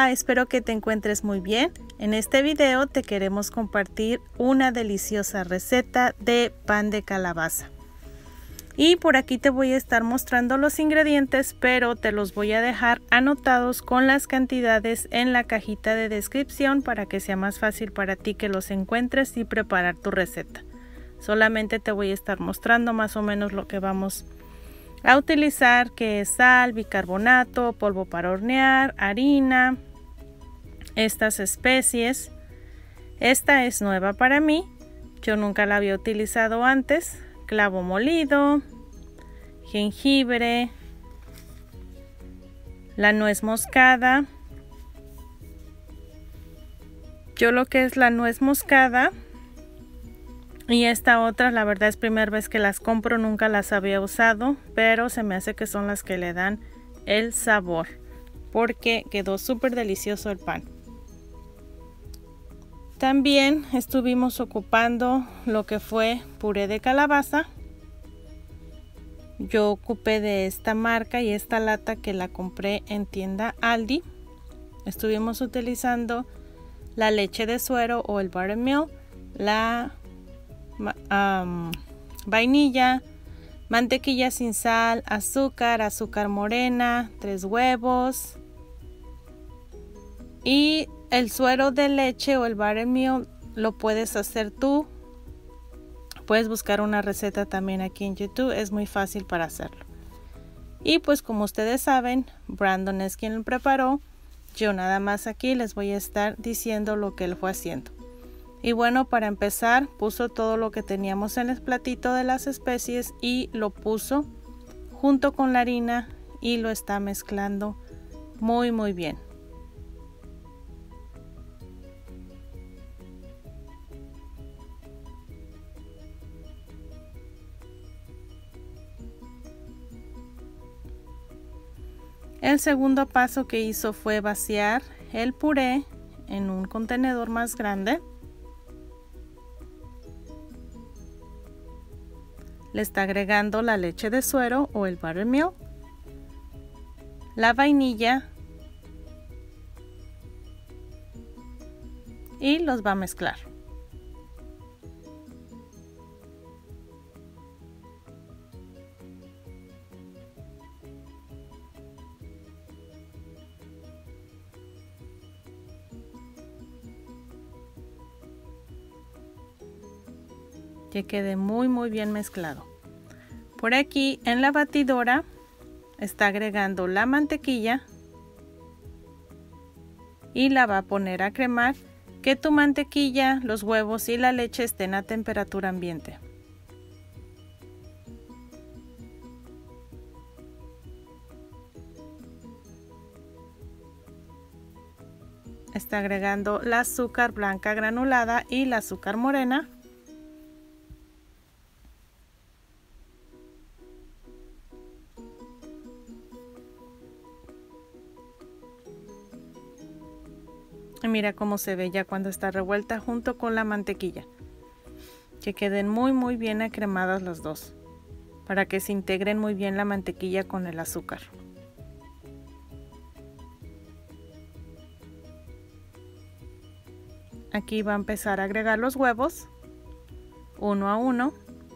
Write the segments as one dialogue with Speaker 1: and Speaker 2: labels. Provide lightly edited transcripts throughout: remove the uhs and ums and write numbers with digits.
Speaker 1: Hola, espero que te encuentres muy bien. En este video te queremos compartir una deliciosa receta de pan de calabaza. Y por aquí te voy a estar mostrando los ingredientes, pero te los voy a dejar anotados con las cantidades en la cajita de descripción para que sea más fácil para ti que los encuentres y preparar tu receta. Solamente te voy a estar mostrando más o menos lo que vamos a utilizar, que es sal, bicarbonato, polvo para hornear, harina, estas especies. Esta es nueva para mí, yo nunca la había utilizado antes. Clavo molido, jengibre, la nuez moscada. Yo lo que es la nuez moscada y esta otra, la verdad es primera vez que las compro, nunca las había usado, pero se me hace que son las que le dan el sabor, porque quedó súper delicioso el pan. También estuvimos ocupando lo que fue puré de calabaza. Yo ocupé de esta marca y esta lata que la compré en tienda Aldi. Estuvimos utilizando la leche de suero o el buttermilk, la vainilla, mantequilla sin sal, azúcar, azúcar morena, 3 huevos y el suero de leche o el buttermilk lo puedes hacer tú. Puedes buscar una receta también aquí en YouTube, es muy fácil para hacerlo. Y pues como ustedes saben, Brandon es quien lo preparó. Yo nada más aquí les voy a estar diciendo lo que él fue haciendo. Y bueno, para empezar, puso todo lo que teníamos en el platito de las especies y lo puso junto con la harina y lo está mezclando muy bien. El segundo paso que hizo fue vaciar el puré en un contenedor más grande. Le está agregando la leche de suero o el buttermilk, la vainilla y los va a mezclar. Que quede muy bien mezclado. Por aquí en la batidora está agregando la mantequilla y la va a poner a cremar. Que tu mantequilla, los huevos y la leche estén a temperatura ambiente. Está agregando la azúcar blanca granulada y la azúcar morena. Y mira cómo se ve ya cuando está revuelta junto con la mantequilla. Que queden muy bien acremadas las dos, para que se integren muy bien la mantequilla con el azúcar. Aquí va a empezar a agregar los huevos, uno a uno.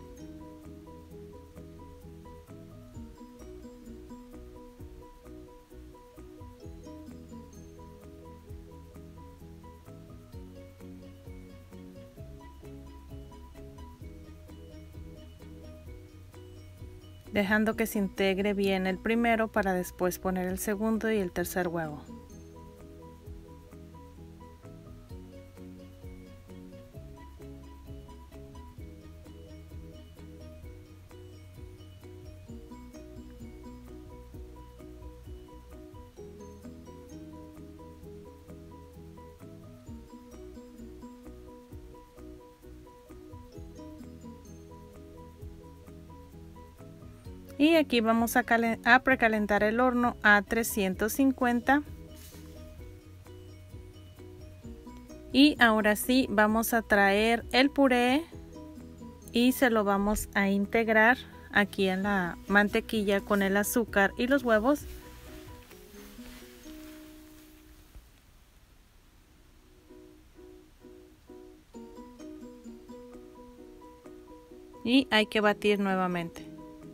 Speaker 1: Dejando que se integre bien el primero para después poner el segundo y el tercer huevo. Y aquí vamos a precalentar el horno a 350. Y ahora sí vamos a traer el puré y se lo vamos a integrar aquí en la mantequilla con el azúcar y los huevos. y hay que batir nuevamente.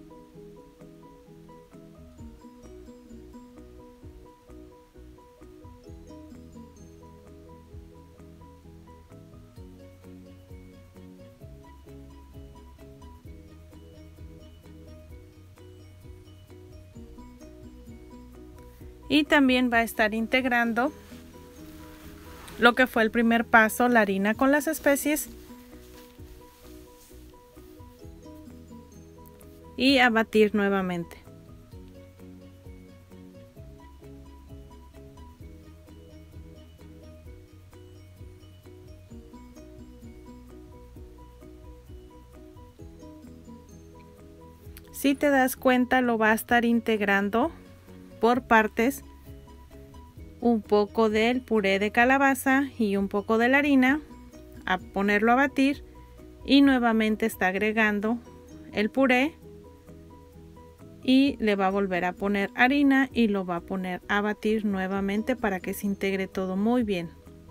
Speaker 1: Y también va a estar integrando lo que fue el primer paso, la harina con las especies. Y a batir nuevamente. Si te das cuenta, lo va a estar integrando por partes, un poco del puré de calabaza y un poco de la harina, a ponerlo a batir, y nuevamente está agregando el puré y le va a volver a poner harina y lo va a poner a batir nuevamente para que se integre todo muy bien.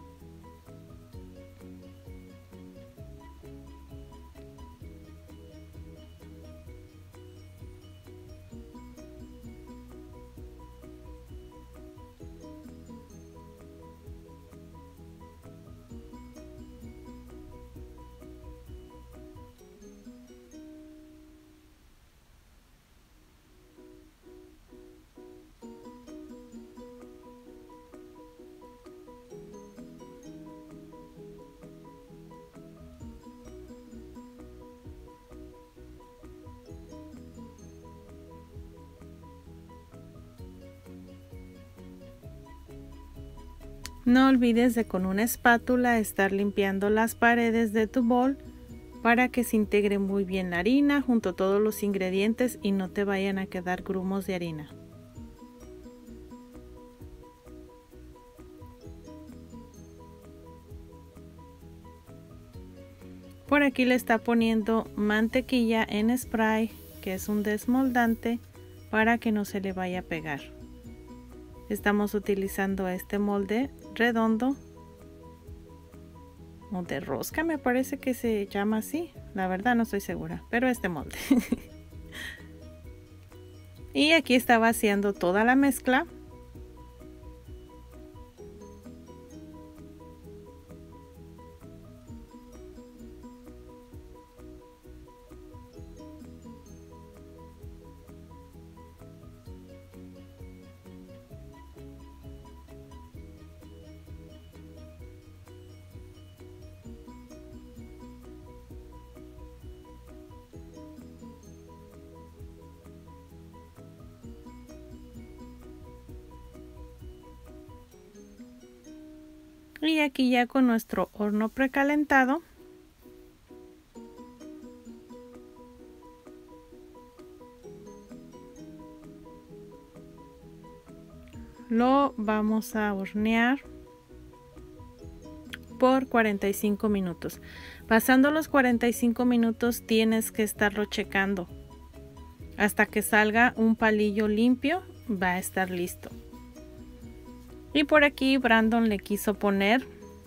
Speaker 1: No olvides de con una espátula estar limpiando las paredes de tu bol para que se integre muy bien la harina junto a todos los ingredientes y no te vayan a quedar grumos de harina. Por aquí le está poniendo mantequilla en spray, que es un desmoldante, para que no se le vaya a pegar. Estamos utilizando este molde redondo o de rosca, me parece que se llama así, la verdad no estoy segura, pero este molde. Y aquí está vaciando toda la mezcla. Y aquí ya con nuestro horno precalentado, lo vamos a hornear por 45 minutos. Pasando los 45 minutos tienes que estarlo checando. Hasta que salga un palillo limpio va a estar listo. Y por aquí Brandon le quiso poner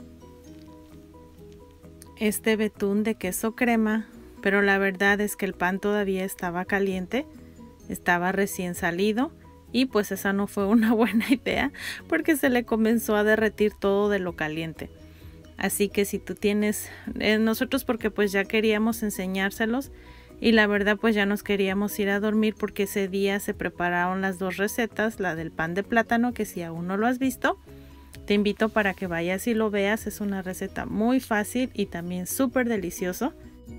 Speaker 1: este betún de queso crema, pero la verdad es que el pan todavía estaba caliente, estaba recién salido y pues esa no fue una buena idea porque se le comenzó a derretir todo de lo caliente. Así que si tú tienes, nosotros porque pues ya queríamos enseñárselos y la verdad pues ya nos queríamos ir a dormir porque ese día se prepararon las dos recetas, la del pan de plátano, que si aún no lo has visto, te invito para que vayas y lo veas. Es una receta muy fácil y también súper delicioso.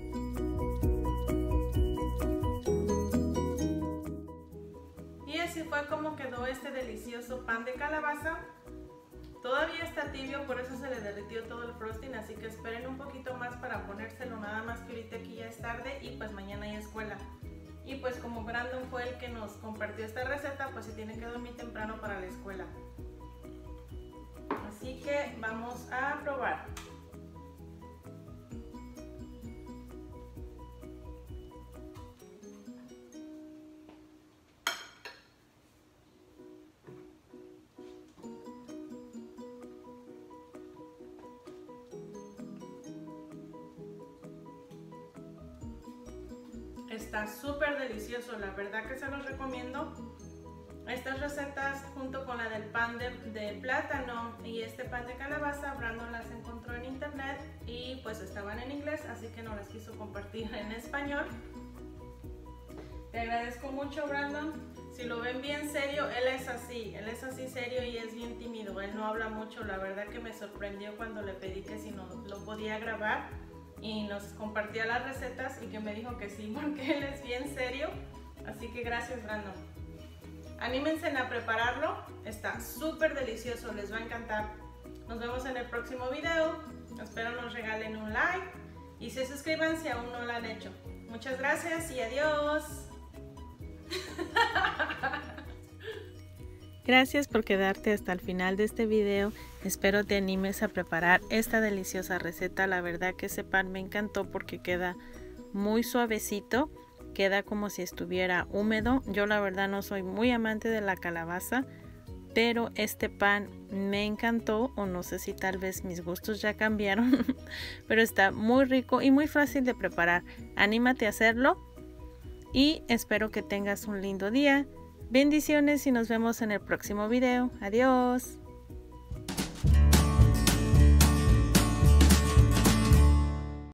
Speaker 1: Y así fue como quedó este delicioso pan de calabaza. Todavía está tibio, por eso se le derritió todo el frosting, así que esperen un poquito más para ponérselo, nada más que ahorita aquí ya es tarde y pues mañana hay escuela. Y pues como Brandon fue el que nos compartió esta receta, pues se tiene que dormir temprano para la escuela. Así que vamos a probar. Está súper delicioso, la verdad que se los recomiendo. Estas recetas junto con la del pan de plátano y este pan de calabaza, Brandon las encontró en internet y pues estaban en inglés, así que no las quiso compartir en español. Te agradezco mucho, Brandon. Si lo ven bien serio, él es así serio y es bien tímido, él no habla mucho. La verdad que me sorprendió cuando le pedí que si no lo podía grabar y nos compartía las recetas y que me dijo que sí, porque él es bien serio. Así que gracias, Brandon. Anímense a prepararlo, está súper delicioso, les va a encantar. Nos vemos en el próximo video, espero nos regalen un like y se suscriban si aún no lo han hecho. Muchas gracias y adiós. Gracias por quedarte hasta el final de este video. Espero te animes a preparar esta deliciosa receta. La verdad que ese pan me encantó porque queda muy suavecito, queda como si estuviera húmedo. Yo la verdad no soy muy amante de la calabaza, pero este pan me encantó, o no sé si tal vez mis gustos ya cambiaron, pero está muy rico y muy fácil de preparar. Anímate a hacerlo y espero que tengas un lindo día. Bendiciones y nos vemos en el próximo video. Adiós.